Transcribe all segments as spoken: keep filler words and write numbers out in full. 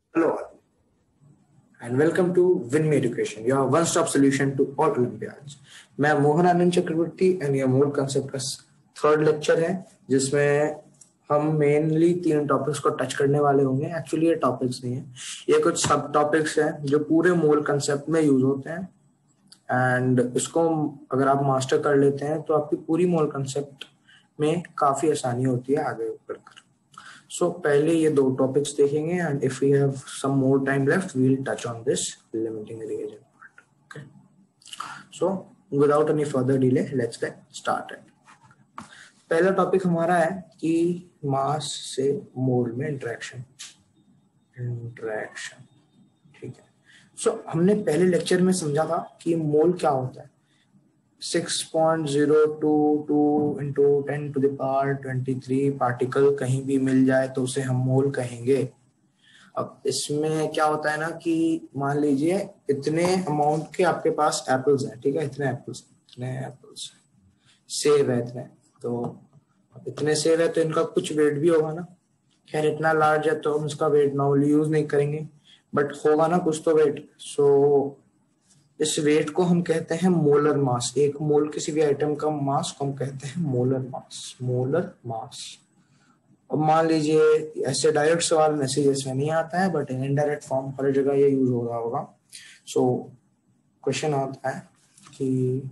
Hello all, and welcome to WinMe Education, your one-stop solution to all Olympiads. मैं मोहन आनंद चक्रवर्ती and ये मूल concept का third lecture है जिसमें हम मेनली तीन टॉपिक्स को टच करने वाले होंगे. एक्चुअली ये टॉपिक्स नहीं है, ये कुछ सब टॉपिक्स हैं जो पूरे मूल कंसेप्ट में यूज होते हैं. एंड इसको अगर आप मास्टर कर लेते हैं तो आपकी पूरी मूल कंसेप्ट में काफी आसानी होती है आगे बढ़कर. सो so, पहले ये दो टॉपिक्स देखेंगे and if we have some more time left we will touch on this limiting reagent part. Okay, so without any further delay let's get started. पहला टॉपिक हमारा है कि मास से मोल में इंटरेक्शन इंटरेक्शन ठीक है. सो so, हमने पहले लेक्चर में समझा था कि मोल क्या होता है. Six point zero two two into ten to the power twenty three particle कहीं भी मिल जाए तो उसे हम मोल कहेंगे. अब इसमें क्या होता है ना कि मान लीजिए इतने अमाउंट के आपके पास एप्पल्स हैं, ठीक है, इतने एप्पल्स इतने एप्पल्स सेब है इतने, तो इतने सेब है तो इनका कुछ वेट भी होगा ना. खैर इतना लार्ज है तो हम इसका वेट नॉर्मली यूज नहीं करेंगे, बट होगा ना कुछ तो वेट. सो so, इस वेट को हम कहते हैं मोलर मास. एक मोल किसी भी आइटम का मास को हम कहते हैं मोलर मास. मोलर मास. अब मान लीजिए ऐसे डायरेक्ट सवाल मैसेजेस में नहीं आता है, बट इन इनडायरेक्ट फॉर्म हर जगह ये यूज हो रहा होगा. सो क्वेश्चन आता है कि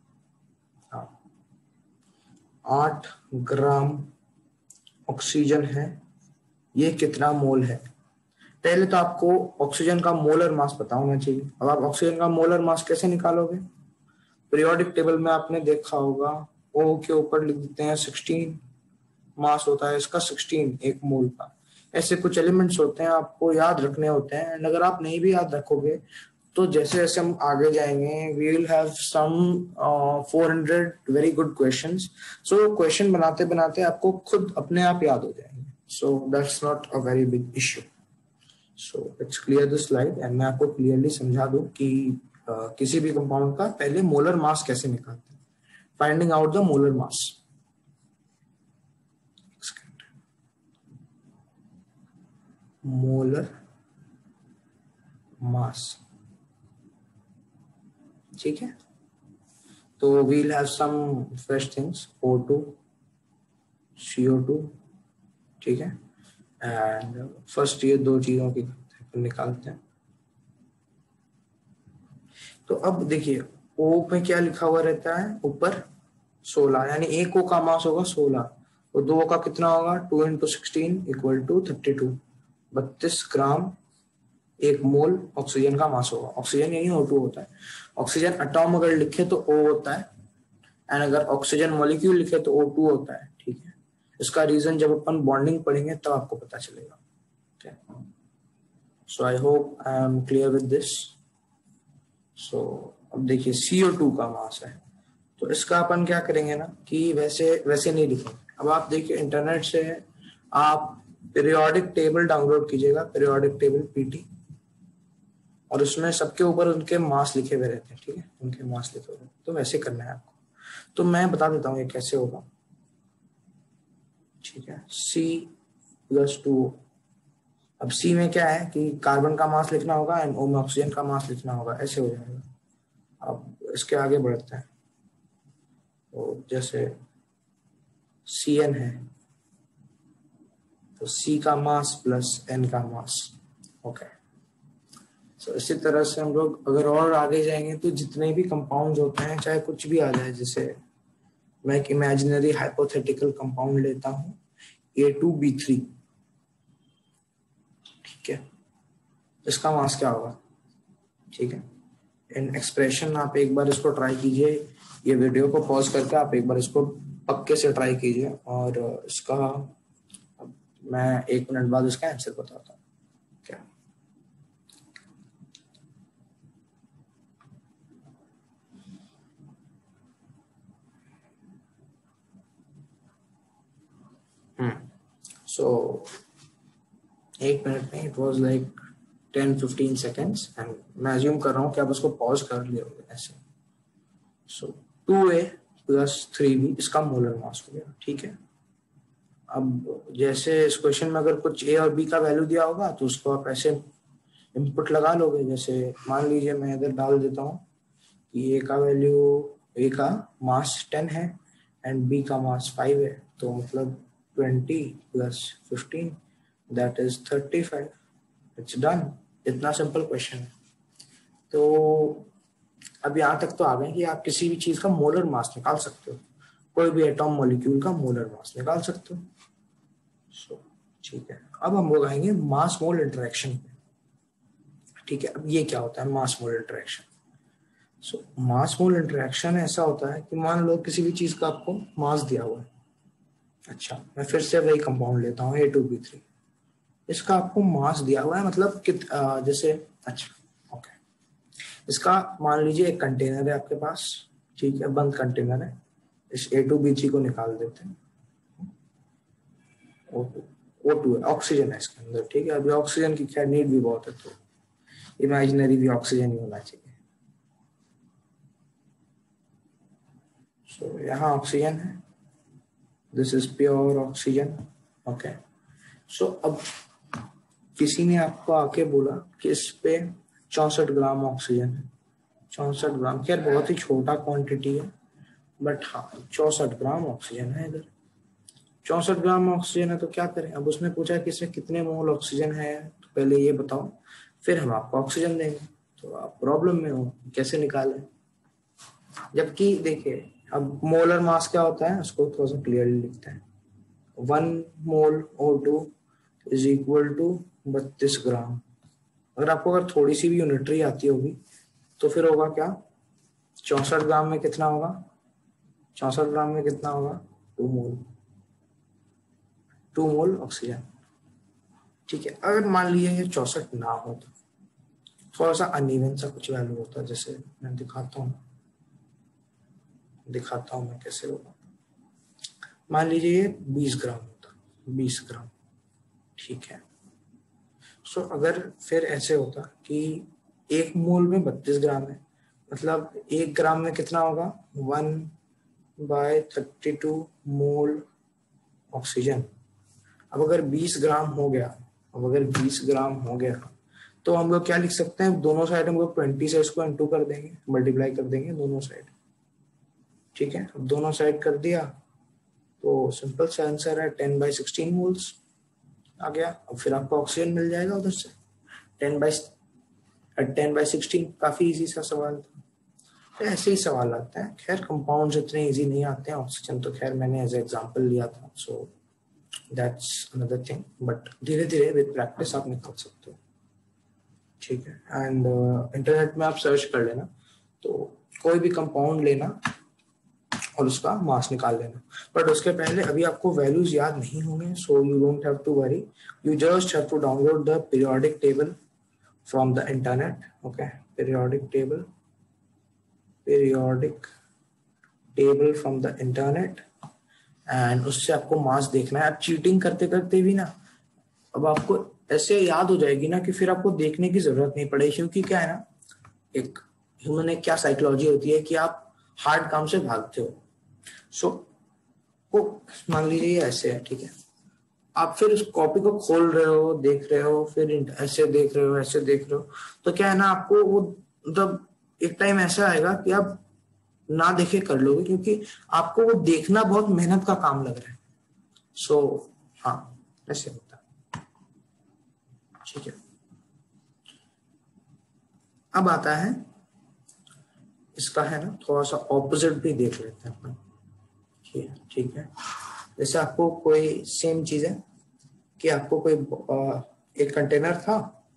आठ ग्राम ऑक्सीजन है, ये कितना मोल है. पहले तो आपको ऑक्सीजन का मोलर मास पता होना चाहिए. अब आप ऑक्सीजन का मोलर मास कैसे निकालोगे. पीरियोडिक टेबल में आपने देखा होगा ओ के ऊपर लिख देते हैं सिक्सटीन मास होता है इसका, सिक्सटीन एक मोल का. ऐसे कुछ एलिमेंट्स होते हैं आपको याद रखने होते हैं. एंड अगर आप नहीं भी याद रखोगे तो जैसे जैसे हम आगे जाएंगे we will have some four hundred very good questions. So question बनाते बनाते आपको खुद अपने आप याद हो जाएंगे. So that's not a very big issue. So let's clear this slide and मैं आपको क्लियरली समझा दूं कि uh, किसी भी कंपाउंड का पहले मोलर मास कैसे निकालते हैं. Finding out the molar mass. Molar mass, ठीक है. तो we'll have some fresh things, O two, C O two, ठीक है. एंड फर्स्ट ये दो चीजों की निकालते हैं. तो अब देखिए O में क्या लिखा हुआ रहता है ऊपर सोलह, यानी एक O का मास होगा सोलह, और दो का कितना होगा two into sixteen equal to thirty two, बत्तीस ग्राम एक मोल ऑक्सीजन का मास होगा. ऑक्सीजन यही O टू होता है. ऑक्सीजन एटॉम अगर लिखे तो O होता है, एंड अगर ऑक्सीजन मॉलिक्यूल लिखे तो O टू होता है, ठीक है. इसका रीजन जब अपन बॉन्डिंग पढ़ेंगे तब आपको पता चलेगा. So I hope I am clear with this. So अब देखिए सी ओ टू का मास है, तो इसका अपन क्या करेंगे ना कि वैसे वैसे नहीं लिखेंगे. अब आप देखिए इंटरनेट से आप पीरियोडिक टेबल डाउनलोड कीजिएगा, पीरियोडिक टेबल पीटी, और उसमें सबके ऊपर उनके मास लिखे हुए रहते हैं, ठीक है, उनके मास लिखे हुए. तो वैसे करना है आपको. तो मैं बता देता हूँ ये कैसे होगा, ठीक है. C plus two. अब C में क्या है कि कार्बन का मास लिखना होगा एंड O में ऑक्सीजन का मास लिखना होगा. ऐसे हो जाएगा. अब इसके आगे बढ़ते हैं. तो जैसे सी एन है तो C का मास प्लस N का मास. ओके, सो इसी तरह से हम लोग अगर और आगे जाएंगे तो जितने भी कंपाउंड होते हैं, चाहे कुछ भी आ जाए, जैसे मैं एक इमेजिनरी हाइपोथेटिकल कंपाउंड लेता हूं ए टू बी थ्री, ठीक है. इसका मास क्या होगा, ठीक है. इन एक्सप्रेशन आप एक बार इसको ट्राई कीजिए, ये वीडियो को पॉज करके आप एक बार इसको पक्के से ट्राई कीजिए, और इसका मैं एक मिनट बाद इसका आंसर बताता हूँ. क्या हम्म सो एक मिनट में it was like ten fifteen seconds, and मैं अज्यूम कर रहा हूँ कि आप उसको पॉज कर लिए होंगे ऐसे. So two A plus three B इसका मोलर मास हो गया, ठीक है. अब जैसे इस क्वेश्चन में अगर कुछ ए और बी का वैल्यू दिया होगा तो उसको आप ऐसे इनपुट लगा लोगे। जैसे मान लीजिए मैं इधर डाल देता हूँ कि ए का वैल्यू, ए का मास टेन है एंड बी का मास फाइव है, तो मतलब twenty plus fifteen that is thirty five. It's done. इतना सिंपल क्वेश्चन है। तो अब यहाँ तक तो आ गए कि आप किसी भी चीज का मोलर मास निकाल सकते हो, कोई भी एटॉम मॉलिक्यूल का मोलर मास निकाल सकते हो। सो ठीक है, अब हम लोग आएंगे मास मोल इंटरेक्शन पे। ठीक है, अब ये क्या होता है मास मोल इंटरेक्शन? सो मास मोल इंटरेक्शन ऐसा होता है कि मान लो किसी भी चीज का आपको मास दिया हुआ है। अच्छा, मैं फिर से वही कंपाउंड लेता हूँ ए टू बी थ्री। इसका आपको मास दिया हुआ है, मतलब कित जैसे, अच्छा ओके, इसका मान लीजिए एक कंटेनर है आपके पास, ठीक है, बंद कंटेनर है। इस ए टू बी थ्री को निकाल देते हैं। ओ टू ओ टू है, ऑक्सीजन है इसके अंदर, ठीक है। अभी ऑक्सीजन की खैर नीड भी बहुत है, तो इमेजिनरी भी ऑक्सीजन ही होना चाहिए। सो so, यहाँ ऑक्सीजन है, this is pure oxygen. Okay, so अब किसी ने आपको आके बोला कि इस पे चौसठ ग्राम ऑक्सीजन है। चौसठ ग्राम खैर बहुत ही छोटा क्वांटिटी है, बट हाँ चौसठ ग्राम ऑक्सीजन है इधर। चौसठ ग्राम ऑक्सीजन है तो क्या करें? अब उसने पूछा कि इसमें कितने मोल ऑक्सीजन है, तो पहले ये बताओ, फिर हम आपको ऑक्सीजन देंगे। तो आप प्रॉब्लम में हो, कैसे निकालें? जबकि देखिए, अब मोलर मास क्या होता है उसको थोड़ा सा क्लियरली लिखते हैं। One mole O two is equal to बत्तीस ग्राम। अगर आपको अगर थोड़ी सी भी यूनिटरी आती होगी तो फिर होगा क्या, चौसठ ग्राम में कितना होगा, चौसठ ग्राम में कितना होगा, two mole, two mole oxygen. ठीक है, अगर मान लीजिए ये चौसठ ना हो तो थोड़ा सा अनइवन सा कुछ वैल्यू होता है। जैसे मैं दिखाता हूँ दिखाता हूँ मैं कैसे होगा। मान लीजिए ये बीस ग्राम होता, बीस ग्राम, ठीक है। सो अगर फिर ऐसे होता कि एक मोल में बत्तीस ग्राम है, मतलब एक ग्राम में कितना होगा, one by thirty two mole oxygen. अब अगर बीस ग्राम हो गया, अब अगर बीस ग्राम हो गया तो हम लोग क्या लिख सकते हैं, दोनों साइड हम लोग ट्वेंटी से इसको इंटू कर देंगे, मल्टीप्लाई कर देंगे दोनों साइड। ठीक है, अब दोनों साइड कर दिया तो सिंपल सा आंसर है टेन बाई सिक्सटीन मोल्स आ गया। अब फिर आपको ऑक्सीजन मिल जाएगा उधर से। Ten by ten by sixteen, काफी इजी सा सवाल था। तो ऐसे ही सवाल आते हैं। खैर कंपाउंड्स इतने इजी नहीं आते हैं, ऑक्सीजन तो खैर मैंने एज एग्जांपल लिया था, so that's another thing, but धीरे धीरे विद प्रैक्टिस आप निकाल सकते हो। ठीक है, एंड इंटरनेट में आप सर्च कर लेना, तो कोई भी कंपाउंड लेना और उसका मास निकाल लेना। बट उसके पहले अभी आपको वैल्यूज याद नहीं होंगे, so you don't have to worry, you just have to download the periodic table from the internet. Okay, periodic table periodic table from the internet, and उससे आपको मास देखना है। आप चीटिंग करते करते भी ना अब आपको ऐसे याद हो जाएगी ना कि फिर आपको देखने की जरूरत नहीं पड़ेगी, क्योंकि क्या है ना, एक ह्यूमन एक क्या साइकोलॉजी होती है कि आप हार्ड काम से भागते हो। सो को मान लीजिए ऐसे है, ठीक है, आप फिर उस कॉपी को खोल रहे हो, देख रहे हो, फिर ऐसे देख रहे हो, ऐसे देख रहे हो, तो क्या है ना, आपको वो मतलब एक टाइम ऐसा आएगा कि आप ना देखे कर लोगे, क्योंकि आपको वो देखना बहुत मेहनत का काम लग रहा है। सो so, हाँ ऐसे होता है। ठीक है, अब आता है इसका है ना थोड़ा सा ऑपोजिट भी देख लेते हैं अपन। ठीक है, जैसे आपको कोई सेम चीज है कि आपको कोई एक कंटेनर था,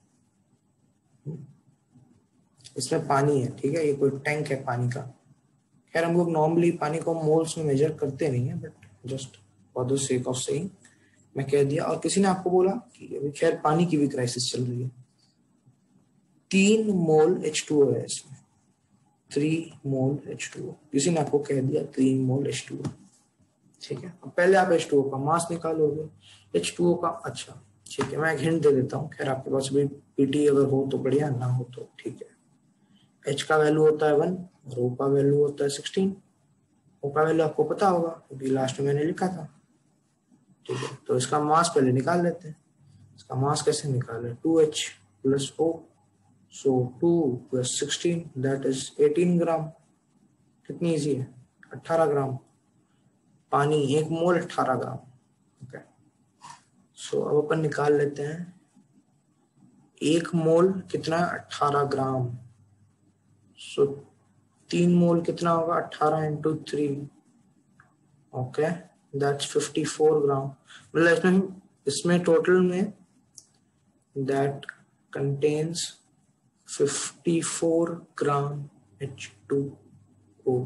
इसमें पानी है, ठीक है, ये कोई टैंक है पानी का। खैर हम लोग नॉर्मली पानी को मोल्स में मेजर करते नहीं है, but just for the sake of saying मैं कह दिया। और किसी ने आपको बोला कि अभी खैर पानी की भी क्राइसिस चल रही है, तीन मोल एच टू ओ है इसमें, three mole H two O. किसी ने आपको कह दिया तीन मोल एच टू ओ, ठीक है। अब पहले आप एच टू ओ का मास निकालोगे, एच टू ओ का। अच्छा ठीक है, मैं एक हिंट दे देता हूँ, खैर आपके पास भी पीटी अगर हो तो बढ़िया, ना हो तो ठीक है। एच का वैल्यू होता है वन और ओ का वैल्यू होता है सिक्सटीन। ओ का वैल्यू आपको पता होगा क्योंकि लास्ट में मैंने लिखा था। ठीक है, तो इसका मास पहले निकाल लेते हैं। इसका मास कैसे निकाले, two H plus O, so two plus sixteen that is eighteen gram. कितनी इजी है, अठारह ग्राम। पानी एक मोल अठारह ग्राम। ओके, सो अब अपन निकाल लेते हैं एक मोल कितना, अठारह ग्राम। सो तीन मोल कितना होगा, अठारह into three, okay that's fifty four gram. मतलब इसमें इसमें टोटल में that contains fifty four gram H two O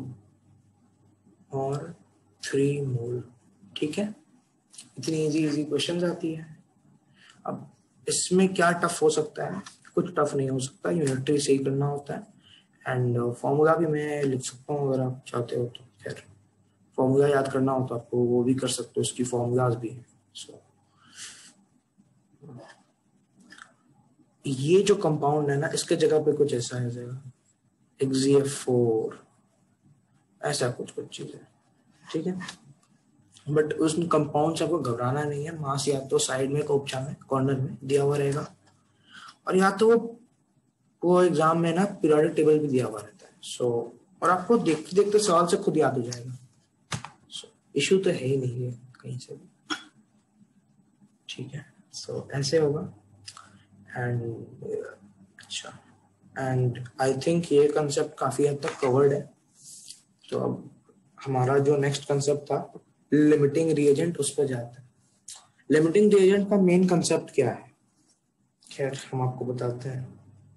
और थ्री मोल। ठीक है, इतनी इजी इजी क्वेश्चंस आती है। अब इसमें क्या टफ हो सकता है, कुछ टफ नहीं हो सकता, यूनिटरी से ही करना होता है। एंड फॉर्मूला भी मैं लिख सकता हूँ अगर आप चाहते हो तो। खैर फॉर्मूला याद करना हो तो आपको वो भी कर सकते हो, उसकी फॉर्मूलाज भी हैं। सो ये जो कंपाउंड है ना, इसके जगह पे कुछ ऐसा है एक्स जी एफ फोर, ऐसा कुछ कुछ चीज है। ठीक है, बट उस कंपाउंड से आपको घबराना नहीं है। मास या तो साइड में कोपचा में कॉर्नर में दिया हुआ रहेगा, और या तो वो वो एग्जाम में ना पीरियोडिक टेबल भी दिया हुआ रहता है। सो so, और आपको देखते देखते सवाल से खुद याद हो जाएगा। सो so, इशू तो है ही नहीं है कहीं से भी। ठीक है, सो so, ऐसे होगा। एंड अच्छा, एंड आई थिंक ये कंसेप्ट काफी हद तक कवर्ड है। तो अब हमारा जो नेक्स्ट कंसेप्ट था लिमिटिंग रिएजेंट, उस पर जाते हैं। लिमिटिंग रिएजेंट का मेन कंसेप्ट क्या है, खैर हम आपको बताते हैं।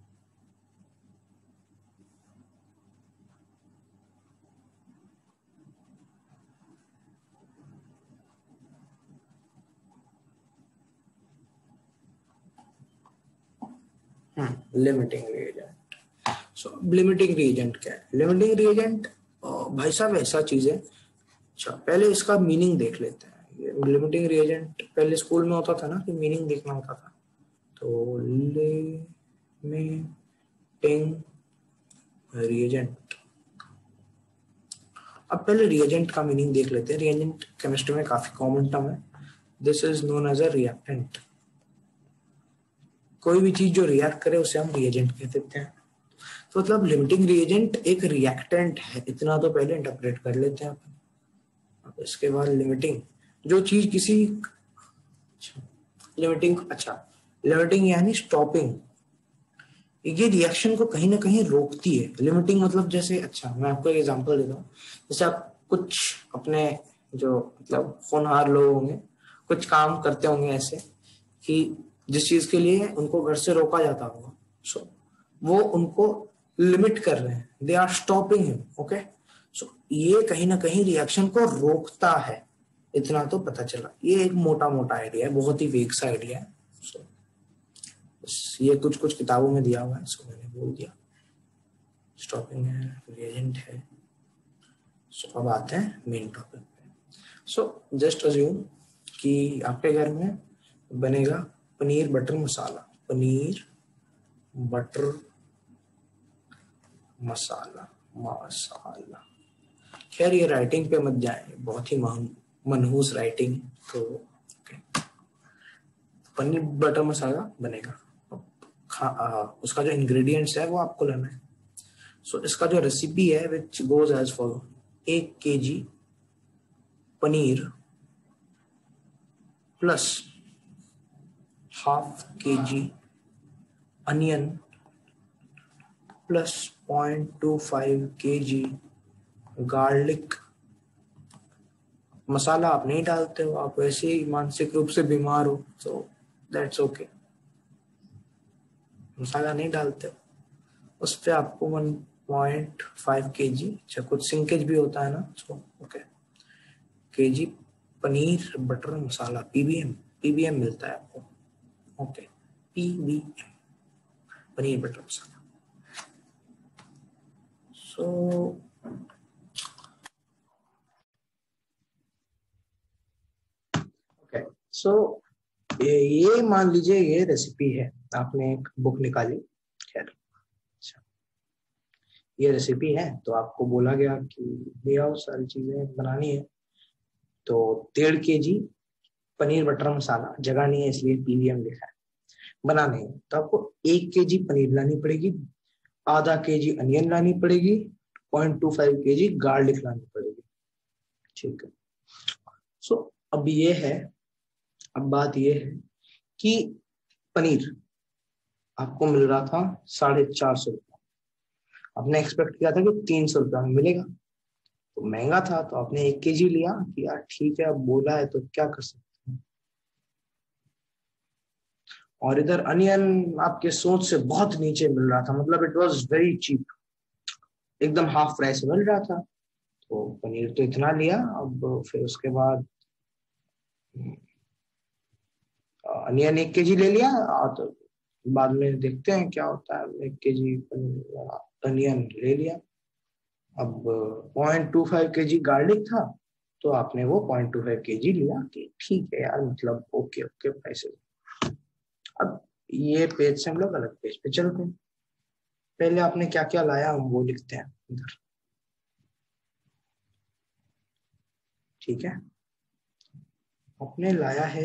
Limiting reagent. So limiting reagent क्या है, लिमिटिंग रिएजेंट भाई साहब ऐसा चीज है। अच्छा पहले इसका मीनिंग देख लेते हैं। लिमिटिंग रिएजेंट पहले स्कूल में होता था ना कि मीनिंग देखना होता था। तो लिमिटिंग रिएजेंट, अब पहले रिएजेंट का मीनिंग देख लेते हैं। रिएजेंट केमिस्ट्री में काफी कॉमन टर्म है। This is known as a reactant. कोई भी चीज जो रिएक्ट करे उसे हम रिएजेंट कह देते हैं। तो मतलब लिमिटिंग रिएजेंट एक रिएक्टेंट है, इतना तो पहले इंटरप्रेट कर लेते हैं अपन। अब इसके बाद लिमिटिंग, जो चीज किसी लिमिटिंग, अच्छा लिमिटिंग यानी स्टॉपिंग, ये रिएक्शन को कहीं ना कहीं रोकती है। लिमिटिंग मतलब जैसे, अच्छा मैं आपको एक एग्जांपल देता हूँ। जैसे आप कुछ अपने जो मतलब होनहार लोग होंगे, कुछ काम करते होंगे ऐसे कि जिस चीज के लिए उनको घर से रोका जाता होगा, सो वो उनको लिमिट कर रहे हैं, they are stopping him. Okay, so ये कहीं ना कहीं रिएक्शन को रोकता है, इतना तो पता चला। ये एक मोटा मोटा आइडिया है, बहुत ही वेग सा आइडिया है। सो ये कुछ कुछ किताबों में दिया हुआ है, सो मैंने बोल दिया। स्टॉपिंग है, रिएजेंट है। सो अब आते हैं मेन टॉपिक पे। सो जस्ट अज्यूम कि आपके घर में बनेगा पनीर बटर मसाला। पनीर बटर मसाला मसाला खैर ये राइटिंग पे मत जाए, बहुत ही मनहूस राइटिंग। तो okay. पनीर बटर मसाला बनेगा। खा, आ, उसका जो इंग्रेडिएंट्स है वो आपको लेना है। सो so, इसका जो रेसिपी है विच गोज एज फॉलो, एक के G paneer plus half K G onion plus point two five K G garlic. मसाला आप नहीं डालते हो, आप वैसे ही मानसिक रूप से बीमार हो, सो दैट्स ओके। मसाला नहीं डालते हो, उस पर आपको वन पॉइंट फाइव के जी, अच्छा कुछ सिंकेज भी होता है ना, so okay K G paneer butter masala, PBM PBM मिलता है आपको। Okay, PBM paneer butter masala. So okay, so ये मान लीजिए ये रेसिपी है, आपने एक बुक निकाली। खैर अच्छा, ये रेसिपी है तो आपको बोला गया कि ले आओ सारी चीजें बनानी है। तो डेढ़ के जी पनीर बटर मसाला, जगह नहीं है इसलिए पीवीएम लिखा है, बनाने है तो आपको एक केजी पनीर लानी पड़ेगी, आधा केजी अनियन लानी पड़ेगी, point two five KG garlic लानी पड़ेगी, ठीक है। सो so, अब ये है, अब बात ये है कि पनीर आपको मिल रहा था साढ़े चार सौ रुपया, आपने एक्सपेक्ट किया था कि तीन सौ रुपया में मिलेगा, तो महंगा था तो आपने एक केजी लिया कि यार ठीक है, अब बोला है तो क्या कर सकते हैं। और इधर अनियन आपके सोच से बहुत नीचे मिल रहा था, मतलब इट वाज वेरी चीप, एकदम हाफ प्राइस मिल रहा था, तो पनीर तो इतना लिया। अब फिर उसके बाद अनियन एक केजी ले लिया, तो बाद में देखते हैं क्या होता है, एक केजी अनियन ले लिया। अब point two five K G garlic था, तो आपने वो पॉइंट टू फाइव के जी लिया कि ठीक है यार, मतलब ओके ओके प्राइसेस। अब ये पेज से हम लोग अलग पेज पे चलते हैं। पहले आपने क्या क्या लाया हम वो लिखते हैं इधर, ठीक है। आपने लाया है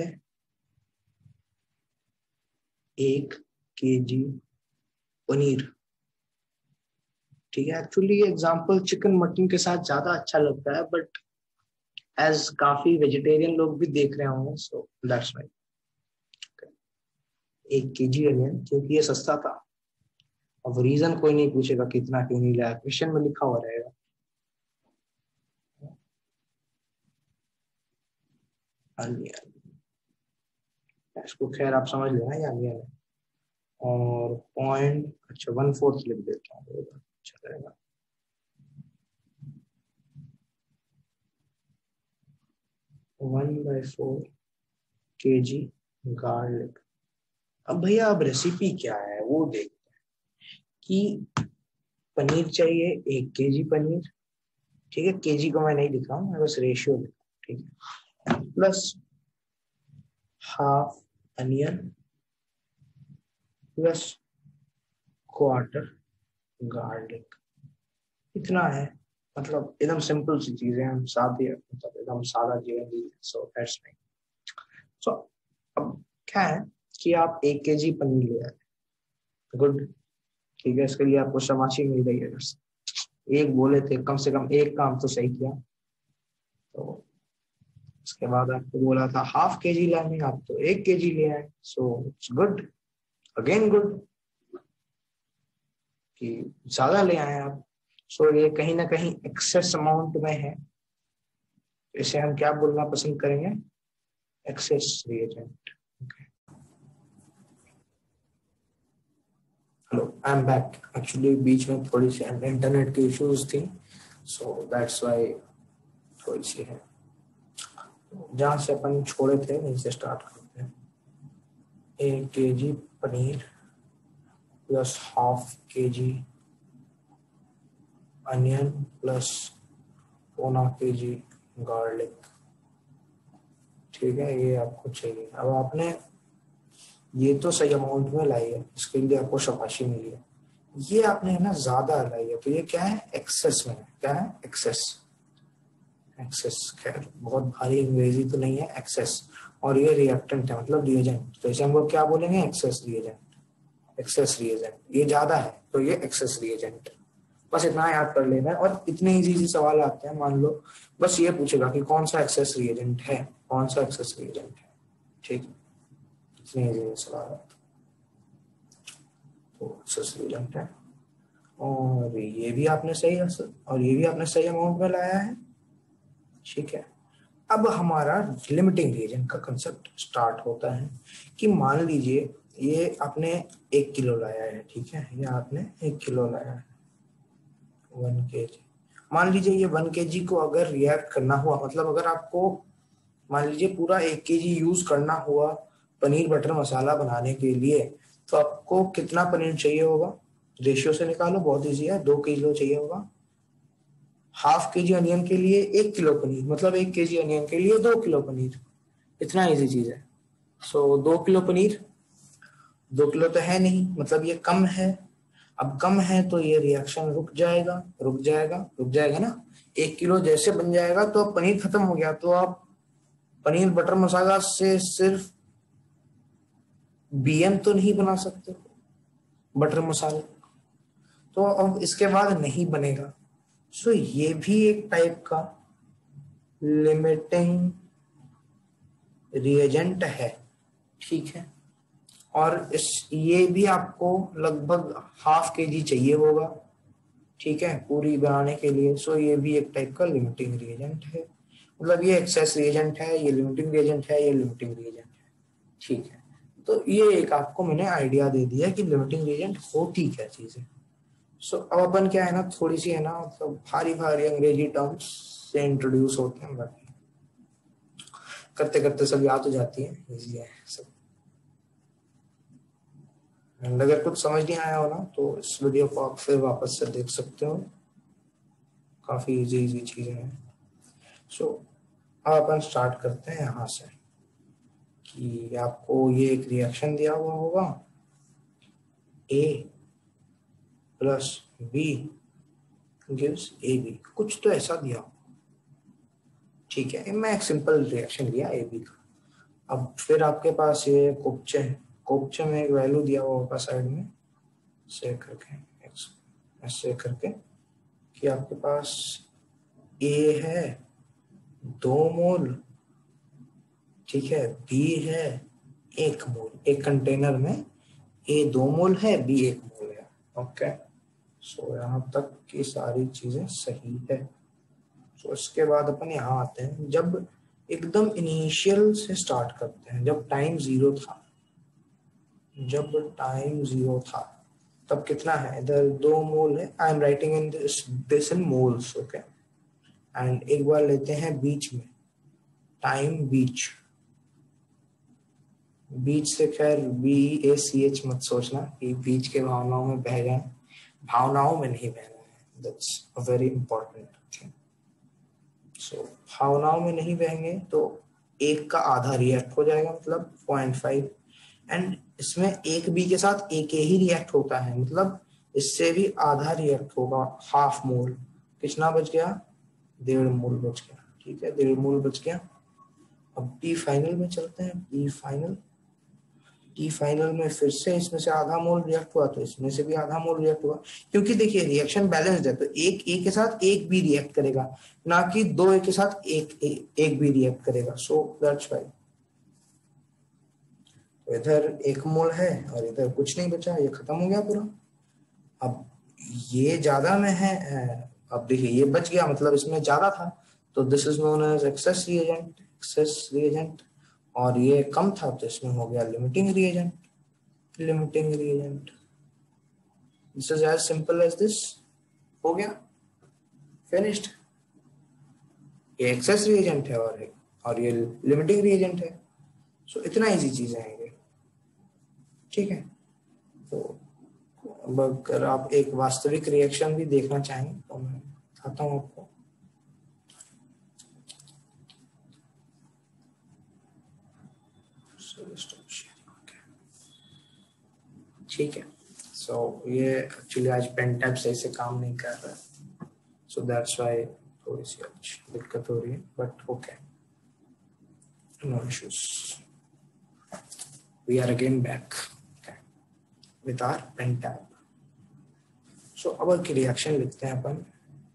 एक केजी पनीर, ठीक है। एक्चुअली ये एग्जाम्पल चिकन मटन के साथ ज्यादा अच्छा लगता है, बट एज काफी वेजिटेरियन लोग भी देख रहे होंगे, सो दैट्स वाई एक केजी अनियन, क्योंकि ये सस्ता था। अब रीजन कोई नहीं पूछेगा कितना क्यों नहीं लाया, क्वेश्चन में लिखा हुआ रहेगा। अनियन, इसको खैर आप समझ लेना, ये अनियन है। और पॉइंट, अच्छा वन फोर्थ लिख देता हूँ, अच्छा रहेगा। वन बाई फोर के जी गार्लिक। अब भैया अब रेसिपी क्या है वो देखते हैं कि पनीर चाहिए एक केजी पनीर, ठीक है। केजी को मैं नहीं लिखा हूँ, मैं बस रेशियो लिखा हूँ, ठीक है। Plus half onion plus quarter garlic, इतना है। मतलब एकदम सिंपल सी चीजें हम सादे, मतलब एकदम सादा जीवन। So that's my. सो अब क्या है कि आप एक केजी पनीर ले आए, गुड, ठीक है। इसके लिए आपको शाबाशी मिल गई है, एक बोले थे, कम से कम एक काम तो सही किया। तो उसके बाद आपको बोला था हाफ के जी लाने, आप तो एक के जी ले आए, so it's good, again good कि ज्यादा ले आए आप। सो so, ये कहीं ना कहीं एक्सेस अमाउंट में है, इसे हम क्या बोलना पसंद करेंगे, excess reagent. Hello, I am back. Actually बीच में थोड़ी सी इंटरनेट की इश्यूज थी, सो दैट्स व्हाई थोड़ी सी है। जहां से अपन छोड़े थे वहीं से स्टार्ट करते हैं। एक के G paneer plus half K G onion plus पौना के जी गार्लिक, ठीक है। ये आपको चाहिए। अब आपने ये तो सही अमाउंट में लाई है, इसके लिए आपको शाबाशी मिली है। ये आपने है ना ज्यादा लाई है, तो ये क्या है, एक्सेस में है। क्या है, एक्सेस। एक्सेस खैर बहुत भारी अंग्रेजी तो नहीं है, एक्सेस। और ये रिएक्टेंट है, मतलब रिएजेंट, तो इसे हम लोग क्या बोलेंगे, एक्सेस रिएजेंट। एक्सेस रिएजेंट ये ज्यादा है, तो ये एक्सेस रिएजेंट। बस इतना याद कर लेना है। और इतने इजी इजी सवाल आते हैं, मान लो बस ये पूछेगा कि कौन सा एक्सेस रिएजेंट है, कौन सा एक्सेस रिएजेंट है, ठीक है। इतने इजी सवाल आते हैं, तो एक्सेस रिएजेंट है। और ये भी आपने सही, और ये भी आपने सही अमाउंट में लाया है, ठीक है। अब हमारा लिमिटिंग रिएजेंट का कंसेप्ट स्टार्ट होता है कि मान लीजिए ये आपने एक किलो लाया है, ठीक है। ये आपने एक किलो लाया है, वन के जी। मान लीजिए ये वन के जी को अगर रिएक्ट करना हुआ, मतलब अगर आपको मान लीजिए पूरा एक के जी यूज करना हुआ पनीर बटर मसाला बनाने के लिए, तो आपको कितना पनीर चाहिए होगा, रेशियो से निकालो, बहुत इजी है, दो किलो चाहिए होगा। हाफ के जी अनियन के लिए एक किलो पनीर, मतलब एक के जी अनियन के लिए दो किलो पनीर, इतना इजी चीज है। सो so, दो किलो पनीर, दो किलो तो है नहीं, मतलब ये कम है। अब कम है तो ये रिएक्शन रुक जाएगा, रुक जाएगा रुक जाएगा ना। एक किलो जैसे बन जाएगा तो अब पनीर खत्म हो गया, तो आप पनीर बटर मसाला से सिर्फ बीएम तो नहीं बना सकते बटर मसाला, तो अब इसके बाद नहीं बनेगा। सो so, ये भी एक टाइप का लिमिटिंग रिएजेंट है, ठीक है। और इस ये भी आपको लगभग हाफ के जी चाहिए होगा, ठीक है, पूरी बनाने के लिए। सो so, ये भी एक टाइप का लिमिटिंग रिएजेंट है, मतलब ये एक्सेस रिएजेंट है, ये लिमिटिंग रिएजेंट है, ये लिमिटिंग रिएजेंट है, ठीक है। तो ये एक आपको मैंने आइडिया दे दिया कि लिमिटिंग रिएजेंट होती क्या चीज है। सो so, अब अपन क्या है ना, थोड़ी सी है ना, मतलब भारी भारी अंग्रेजी टर्म्स से इंट्रोड्यूस होते हैं, बाकी करते करते सब याद हो जाती है, इजी है सब। अगर कुछ समझ नहीं आया हो ना तो इस वीडियो को आप फिर वापस से देख सकते हो, काफी इजी इजी चीजें हैं। सो so, अब अपन स्टार्ट करते हैं यहाँ से कि आपको ये एक रिएक्शन दिया हुआ होगा, A plus B gives A B, कुछ तो ऐसा दिया, ठीक है। मैं एक सिंपल रिएक्शन लिया ए बी का। अब फिर आपके पास ये कोपचे है, कोपचे में एक वैल्यू दिया हुआ होगा साइड में से करके, ऐसे करके कि आपके पास ए है दो मोल, ठीक है, बी है एक मोल, एक कंटेनर में ए दो मोल है, बी एक मोल है, ओके। सो यहाँ तक की सारी चीजें सही है। सो इसके बाद अपन यहाँ आते हैं, जब एकदम इनिशियल से स्टार्ट करते हैं, जब टाइम जीरो था, जब टाइम जीरो था तब कितना है, इधर दो मोल है, I am writing in this this in moles, okay. And एक बार लेते हैं बीच में टाइम, बीच बीच से खैर बी ए सी एच मत सोचना कि बीच के भावनाओं में बह जाए, भावनाओं में नहीं बहना है, that's a very important thing. So भावनाओं में नहीं बहेंगे तो एक का आधा रिएक्ट हो जाएगा, मतलब पॉइंट फाइव, एंड इसमें एक बी के साथ एक ए ही रिएक्ट होता है, मतलब इससे भी आधा रिएक्ट होगा, हाफ मोल। कितना बच गया, डेढ़ मोल बच गया, ठीक है, डेढ़ मोल बच गया। अब टी फाइनल में चलते हैं, टी फाइनल टी फाइनल में फिर से इसमें से आधा मोल रिएक्ट हुआ तो इसमें से भी आधा मोल रिएक्ट हुआ, क्योंकि देखिए रिएक्शन बैलेंस्ड है, तो एक ए के साथ एक भी रिएक्ट करेगा, ना कि दो ए के साथ एक ए, एक भी रिएक्ट करेगा। सो दैट्स व्हाई तो इधर एक मोल है और इधर कुछ नहीं बचा, ये खत्म हो गया पूरा। अब ये ज्यादा में है, अब देखिए ये बच गया, मतलब इसमें ज्यादा था, तो this is known as excess reagent, excess reagent. और ये कम था तो इसमें हो गया limiting reagent, limiting reagent. This is as simple as this, हो गया, फिनिश्ड। ये एक्सेस रिएजेंट है और और ये लिमिटिंग रिएजेंट है। सो so, इतना इजी चीजें हैं ये, ठीक है। तो अब अगर आप एक वास्तविक रिएक्शन भी देखना चाहें तो मैं दिखाता हूं आपको। ठीक है, सो so, ये एक्चुअली आज पेन टैब सही से काम नहीं कर रहा है, सो दैट्स व्हाई थोड़ी सी अच्छी दिक्कत हो रही है, but okay, no issues. We are again back with our pen tab. So अब की रिएक्शन लिखते हैं अपन,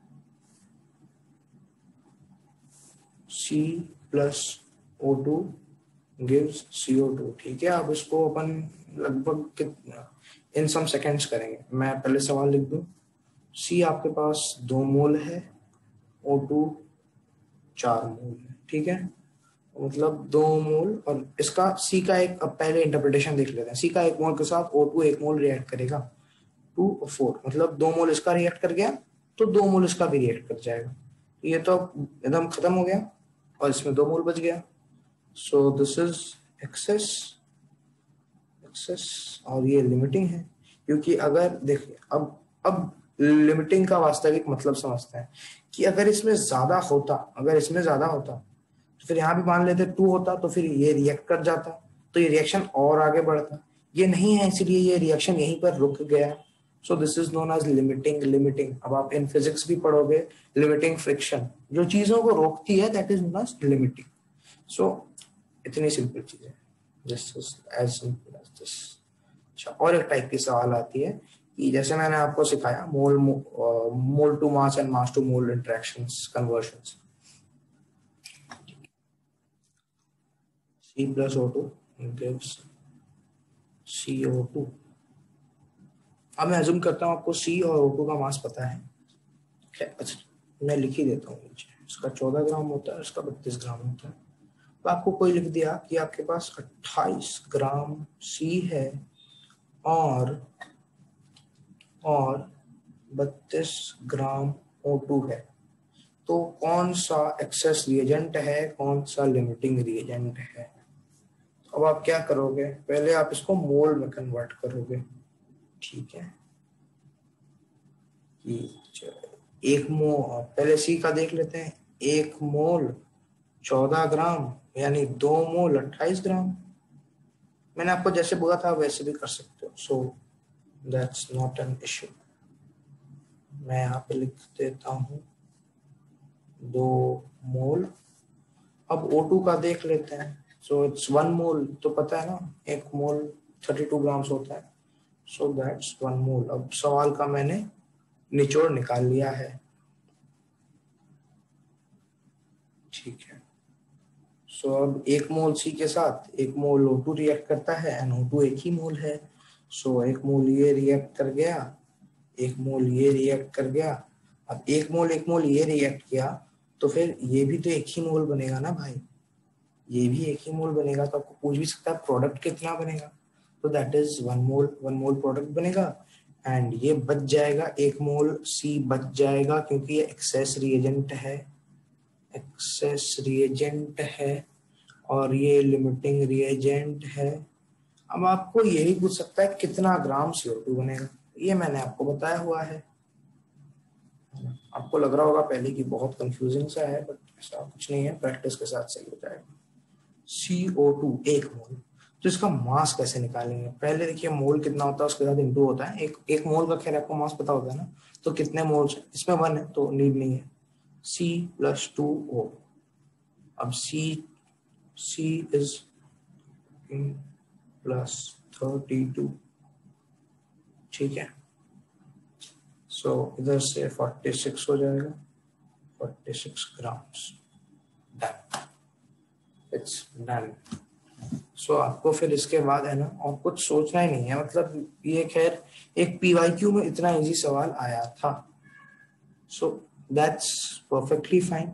C plus O two gives C O two, ठीक है। अब इसको अपन लगभग कितना इन सम सेकेंड्स करेंगे। मैं पहले सवाल लिख दूं, C आपके पास दो मोल है, O टू चार मोल है, ठीक है, मतलब दो मोल। और इसका C का एक, अब पहले इंटरप्रिटेशन देख लेते हैं। C का एक मोल के साथ O टू एक मोल रिएक्ट करेगा, टू और फोर, मतलब दो मोल इसका रिएक्ट कर गया तो दो मोल इसका भी रिएक्ट कर जाएगा, ये तो एकदम खत्म हो गया और इसमें दो मोल बच गया। So this is excess excess और ये लिमिटिंग है, क्योंकि अगर देखिए अब अब लिमिटिंग का वास्तविक मतलब समझते हैं कि अगर इसमें ज्यादा होता अगर इसमें ज्यादा होता तो फिर यहाँ भी मान लेते टू होता, तो फिर ये रिएक्ट कर जाता, तो ये रिएक्शन और आगे बढ़ता। ये नहीं है, इसलिए ये रिएक्शन यहीं पर रुक गया। So this is known as limiting limiting अब आप इन फिजिक्स भी पढ़ोगे, लिमिटिंग फ्रिक्शन, जो चीजों को रोकती है that is known as limiting. So इतनी सिंपल चीज है, this is as simple as this. अच्छा, और एक टाइप की सवाल आती है कि जैसे मैंने आपको सिखाया mole mole to mass and mass to mole interactions conversions, C plus O two gives C O two। अब मैं अज्यूम करता हूँ आपको C और O टू का मास पता है। अच्छा, मैं लिख ही देता हूँ नीचे, इसका चौदह ग्राम होता है, इसका बत्तीस ग्राम होता है। तो आपको कोई लिख दिया कि आपके पास अट्ठाईस ग्राम C है और और बत्तीस ग्राम O टू है, तो कौन सा एक्सेस रिएजेंट है, कौन सा लिमिटिंग रिएजेंट है? अब आप क्या करोगे, पहले आप इसको मोल में कन्वर्ट करोगे, ठीक है, कि एक मोल, पहले सी का देख लेते हैं, एक मोल चौदह ग्राम यानी दो मोल अट्ठाईस ग्राम। मैंने आपको जैसे बोला था वैसे भी कर सकते हो, so that's not an issue. मैं यहाँ पे लिख देता हूँ दो मोल। अब O टू का देख लेते हैं, सो इट्स वन मोल, तो पता है ना एक मोल थर्टी टू ग्राम्स होता है, सो दैट्स वन मोल। अब सवाल का मैंने निचोड़ निकाल लिया है, ठीक है। सो so, अब एक मोल C के साथ एक मोल O टू रिएक्ट करता है एंड O टू एक ही मोल है, सो so, एक मोल ये रिएक्ट कर गया, एक मोल ये रिएक्ट कर गया। अब एक मोल एक मोल ये रिएक्ट किया तो फिर ये भी तो एक ही मोल बनेगा ना भाई, ये भी एक ही मोल बनेगा। तो आपको पूछ भी सकता है प्रोडक्ट कितना बनेगा, तो that is one mole, one mole product बनेगा एंड ये बच जाएगा, एक मोल C बच जाएगा क्योंकि ये एक्सेस रिएजेंट है, एक्सेस रिएजेंट है और ये लिमिटिंग रिएजेंट है। अब आपको यही पूछ सकता है कितना ग्राम C O टू बनेगा, ये मैंने आपको बताया हुआ है। आपको लग रहा होगा पहले की बहुत कंफ्यूजिंग सा है, बट ऐसा कुछ नहीं है, प्रैक्टिस के साथ सही हो जाएगा। C O टू एक मोल, तो इसका मास कैसे निकालेंगे? पहले देखिए मोल कितना होता है उसके साथ इंटू होता है, एक एक मोल का खैर आपको मास पता होता है ना, तो कितने मोल्स, इसमें वन है तो नीड नहीं है, C प्लस टू O। अब C C is plus thirty two, ठीक है। सो so, इधर से फोर्टी सिक्स हो जाएगा, forty six grams, done, it's done. So आपको फिर इसके बाद है ना और कुछ सोचना ही नहीं है, मतलब ये खैर एक पीवाईक्यू में इतना इजी सवाल आया था, so that's perfectly fine.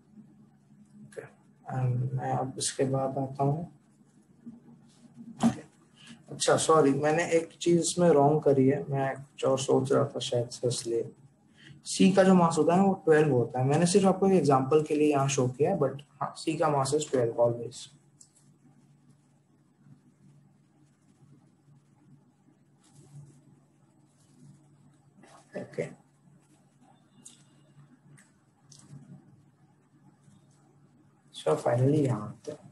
And मैं अब इसके बाद आता हूँ, अच्छा सॉरी मैंने एक चीज इसमें रॉन्ग करी है, मैं कुछ और सोच रहा था शायद से, इसलिए सी का जो मास होता है वो ट्वेल्व होता है। मैंने सिर्फ आपको एक एग्जांपल के लिए यहाँ शो किया है, बट हाँ सी का mass is twelve always. Okay, so finally यहाँ आते हैं,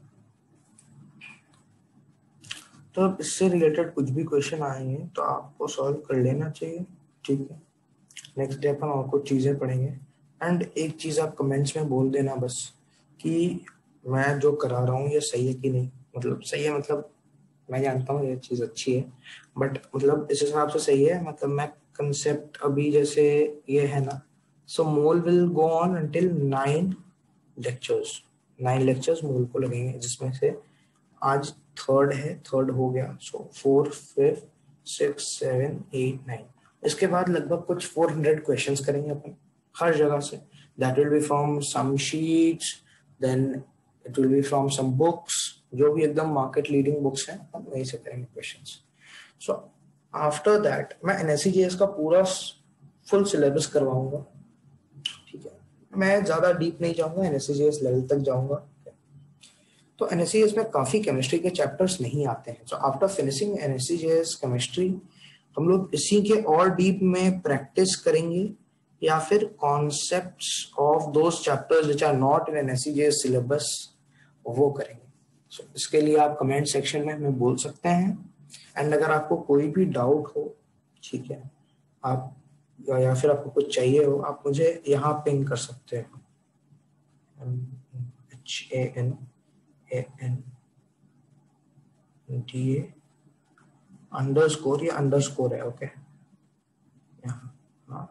तो इससे रिलेटेड कुछ भी क्वेश्चन आएंगे तो आपको सॉल्व कर लेना चाहिए, ठीक है। नेक्स्ट डे अपन और कुछ चीजें पढ़ेंगे। एंड एक चीज आप कमेंट्स में बोल देना बस कि मैं जो करा रहा हूँ ये सही है कि नहीं, मतलब सही है मतलब मैं जानता हूँ ये चीज अच्छी है, बट मतलब इस हिसाब से सही है, मतलब मैं कंसेप्ट अभी जैसे ये है ना, so mole will go on until nine lectures, nine lectures mole को लगेंगे, जिसमें से आज थर्ड है, थर्ड हो गया, so four fifth six seven eight nine, इसके बाद लगभग कुछ फोर हंड्रेड क्वेश्चंस करेंगे अपन हर जगह से, that will be from some sheets, then it will be from some books, जो भी एकदम मार्केट लीडिंग बुक्स हैं हम वहीं से करेंगे क्वेश्चंस। सो आफ्टर दैट मैं एनएससीजीएस का पूरा फुल सिलेबस करवाऊंगा, ठीक है। मैं ज्यादा डीप नहीं जाऊंगा, एनएससीजीएस लेवल तक जाऊंगा। तो एनएससीजीएस में काफी केमिस्ट्री के चैप्टर्स नहीं आते हैं, so after finishing NSCGS chemistry हम लोग इसी के और डीप में प्रैक्टिस करेंगे या फिर concepts of those chapters which are not in NSCGS syllabus वो करेंगे। so, इसके लिए आप कमेंट सेक्शन में हमें बोल सकते हैं, एंड अगर आपको कोई भी डाउट हो, ठीक है, आप या, या फिर आपको कुछ चाहिए हो, आप मुझे यहाँ पिंग कर सकते हैं, H A N A N D A underscore, या अंडर स्कोर है, ओके यहाँ, हाँ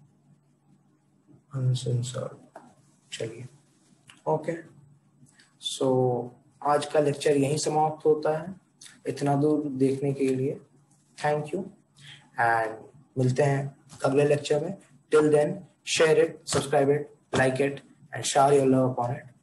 अनसेंसर्ड, चलिए ओके। सो आज का लेक्चर यहीं समाप्त होता है। इतना दूर देखने के लिए थैंक यू, एंड मिलते हैं अगले लेक्चर में। Till then share it, subscribe it, like it, and share your love upon it.